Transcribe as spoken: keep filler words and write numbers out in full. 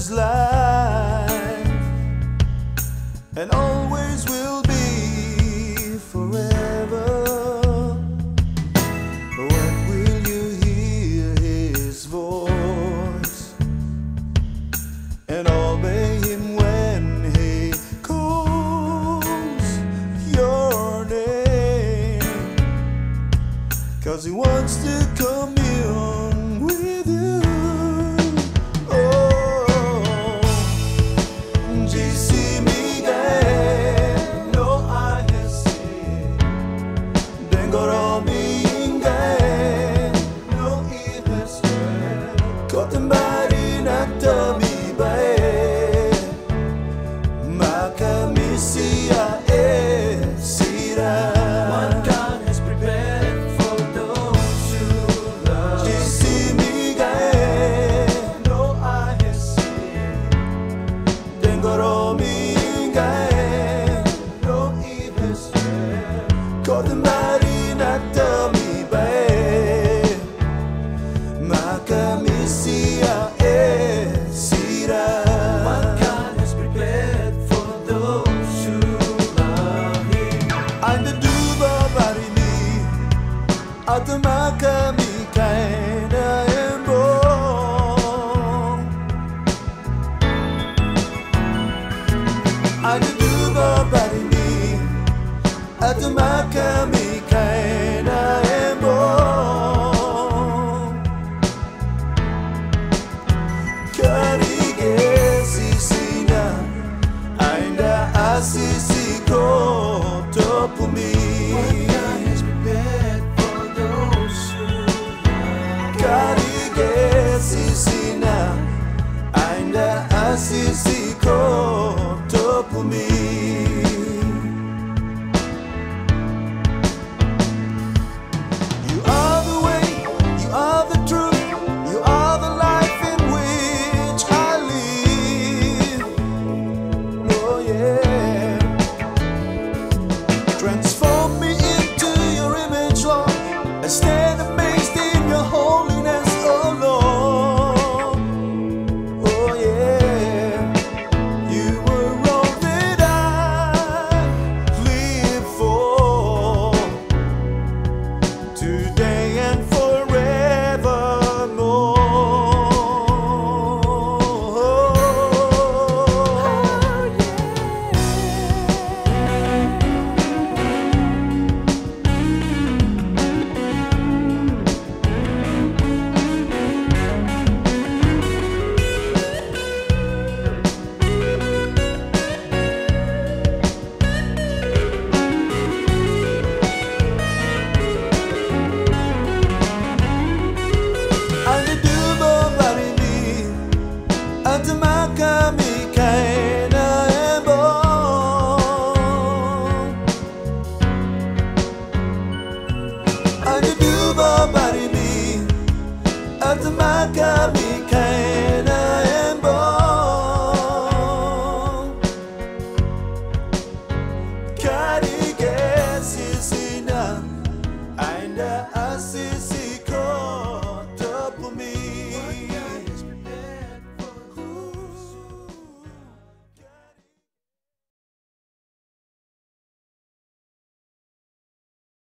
is life, and always will be forever. When will you hear his voice and obey him when he calls your name? 'Cause he wants to commune with you. Atma kami kaina embo, aduba barini. Atma kami kaina embo, karige sisina ainda asisi ko topumi. Asisi ko topumi. You are the way, you are the truth, you are the life in which I live. Oh yeah. Transform me into your image, Lord. I stand amazed in your holiness, oh Lord. Oh yeah. Atma kami kaina embo, aduba barini. Atma kami